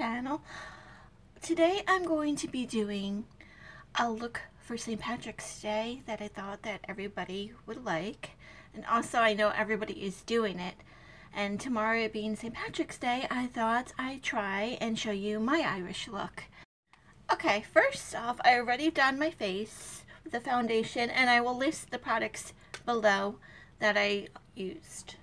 channel. Today I'm going to be doing a look for St. Patrick's Day that I thought that everybody would like, and also I know everybody is doing it, and tomorrow being St. Patrick's Day I thought I'd try and show you my Irish look. Okay, first off, I already done my face with the foundation, and I will list the products below that I used.